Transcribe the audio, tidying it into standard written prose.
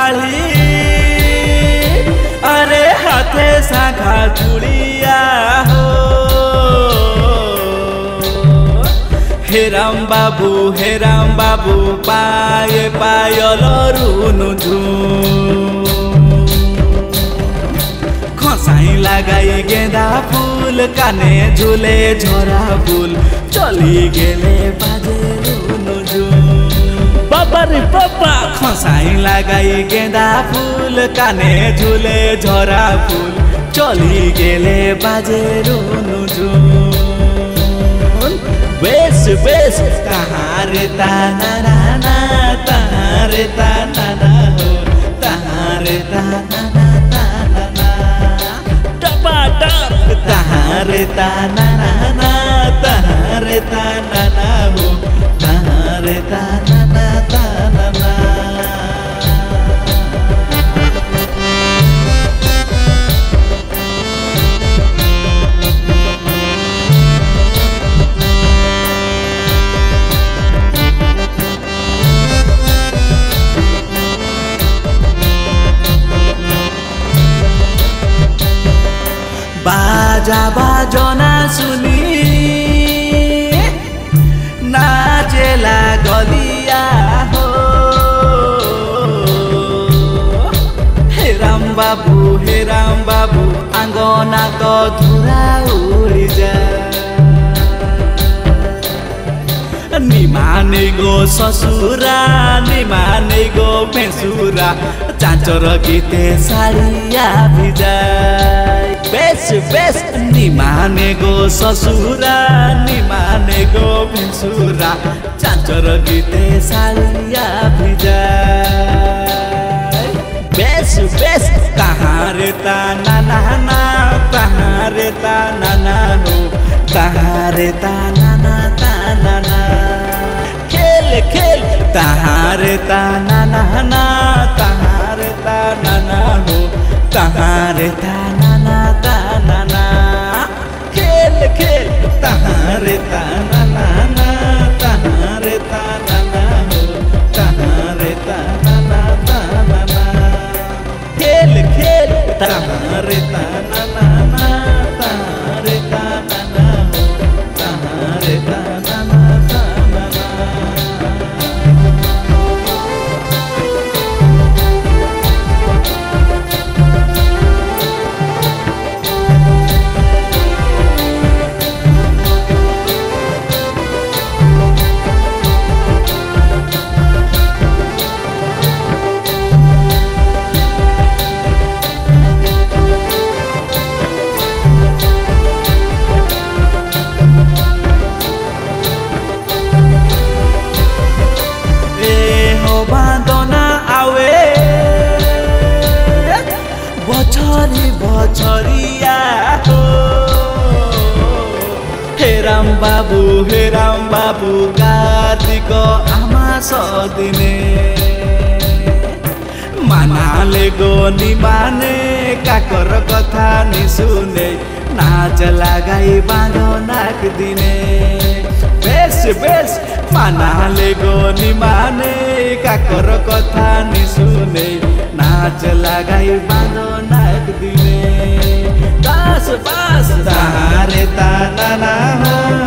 थाली अरे हाथे शाखा चूड़िया हो हे राम बाबू पाए पायल रुनु खसाई लगाई गेंदा फूल काने झूले झोरा फूल चली गेले बाजे रुनु बाबा रे बाबा खसाई लगाई गेंदा फूल काने झूले झोरा फूल चली गेले बाजे रुनु बेस बेस तहारे ताना ना तहारे ताना ना हो तहारे ताना ना टपा टप तहारे ताना ना तहारे ताना ना हो तहारे ताना ना बाजा बाजना सुनी नाचेला गलिया हो हे राम बाबू आंगना तो धुरा उड़ी जा निमाने गो ससुरा निमाने गो भेसुरा चाँचर गीते साड़िया भिजाय बेस बेस निमाने गो ससुरा निमाने गो भेसुरा चाँचर गीते साड़िया भिजाय बेस बेस कहाँ रे ताना ना कहाँ रे ताना ना हो कहाँ रे ताना ना खेल खेल तहारे ताना ना तहारे ताना ना हो तहारे ताना ना खेल खेल तहारे ताना ना तहारे ताना ना हो तहारे ताना ना खेल खेल तहारे ताना ना तहारे ताना ना हो तहारे ताना ना बछरिया हो हे राम बाबू कार्तिक आमास दिने मानाले गो निमाने काकर कथा निसुने नाच लगाई बाँधो नाक दिने बेस बेस मानाले गो निमाने काकर कथा निसुने नाच लगाई बाँधो नाक दिने दास बास तहारे ताना ना हो